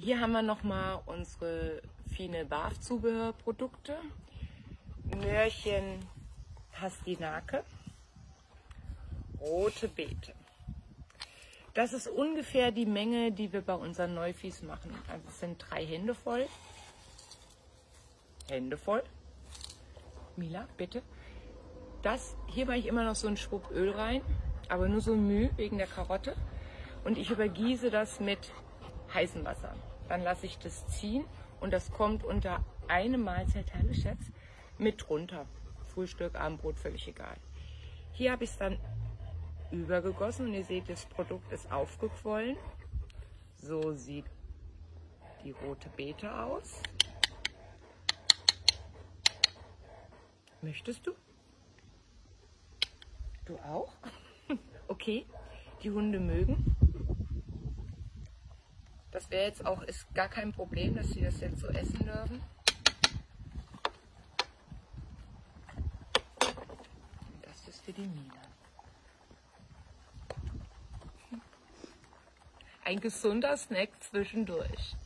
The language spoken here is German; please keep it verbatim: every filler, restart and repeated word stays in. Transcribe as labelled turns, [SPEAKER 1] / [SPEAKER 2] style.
[SPEAKER 1] Hier haben wir nochmal unsere Fine Barf Zubehörprodukte. Möhrchen Pastinake, rote Beete. Das ist ungefähr die Menge, die wir bei unseren Neuviehs machen. Also es sind drei Hände voll. Hände voll. Mila, bitte. Das, hier mache ich immer noch so einen Schwupp Öl rein, aber nur so Mühe wegen der Karotte. Und ich übergieße das mit heißem Wasser. Dann lasse ich das ziehen und das kommt unter eine Mahlzeit, hallo Schatz, mit runter. Frühstück, Abendbrot, völlig egal. Hier habe ich es dann übergegossen und ihr seht, das Produkt ist aufgequollen. So sieht die rote Beete aus. Möchtest du? Du auch? Okay, die Hunde mögen. Das wäre jetzt auch, ist gar kein Problem, dass sie das jetzt so essen dürfen. Das ist für die Mila. Ein gesunder Snack zwischendurch.